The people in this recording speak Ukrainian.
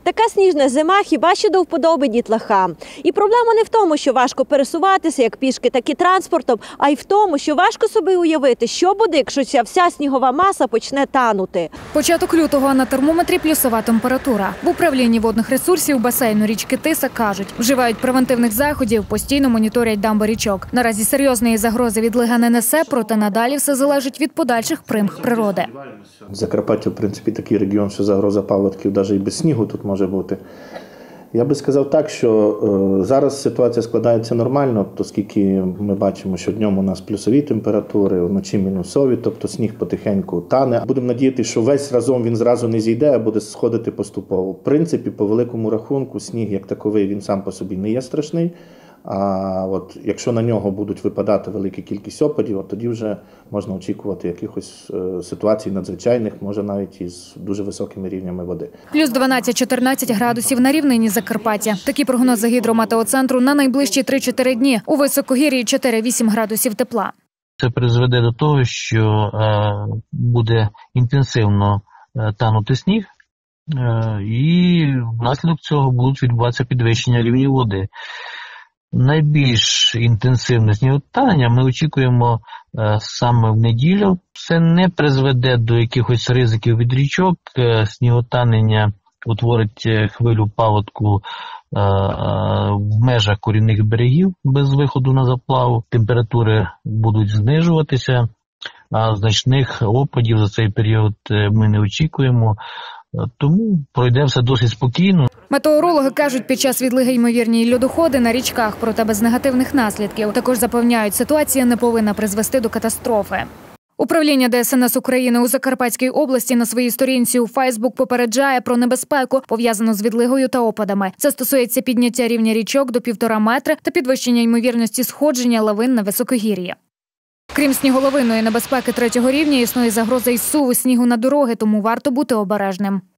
Така сніжна зима хіба що до вподоби дітлахам. І проблема не в тому, що важко пересуватися як пішки, так і транспортом, а й в тому, що важко собі уявити, що буде, якщо ця вся снігова маса почне танути. Початок лютого, а на термометрі плюсова температура. В управлінні водних ресурсів басейну річки Тиса кажуть, вживають превентивних заходів, постійно моніторять дамби річок. Наразі серйозної загрози відлига не несе, проте надалі все залежить від подальших примх природи. Закарпаття, в принципі, такий регіон, що загроза паводків навіть і без снігу тут може бути. Я би сказав так, що зараз ситуація складається нормально, оскільки ми бачимо, що днем у нас плюсові температури, вночі мінусові, тобто сніг потихеньку тане. Будемо надіятися, що весь разом він зразу не зійде, а буде сходити поступово. В принципі, по великому рахунку, сніг як таковий, він сам по собі не є страшний. А от якщо на нього будуть випадати велика кількість опадів, от тоді вже можна очікувати якихось ситуацій надзвичайних, може навіть із дуже високими рівнями води. Плюс 12-14 градусів на рівнині Закарпаття. Такі прогнози гідрометеоцентру на найближчі 3-4 дні. У високогір'ї 4-8 градусів тепла. Це призведе до того, що буде інтенсивно танути сніг, і внаслідок цього будуть відбуватися підвищення рівня води. Найбільш інтенсивне сніготанення ми очікуємо саме в неділю. Це не призведе до якихось ризиків від річок. Сніготанення утворить хвилю паводку в межах корінних берегів без виходу на заплаву. Температури будуть знижуватися, а значних опадів за цей період ми не очікуємо. Тому пройде все досить спокійно. Метеорологи кажуть, під час відлиги ймовірні й льодоходи на річках, проте без негативних наслідків. Також запевняють, ситуація не повинна призвести до катастрофи. Управління ДСНС України у Закарпатській області на своїй сторінці у Фейсбук попереджає про небезпеку, пов'язану з відлигою та опадами. Це стосується підняття рівня річок до 1,5 метра та підвищення ймовірності сходження лавин на високогір'я. Крім сніголовинної небезпеки 3-го рівня, існує загроза із зсуву снігу на дороги, тому варто бути обережним.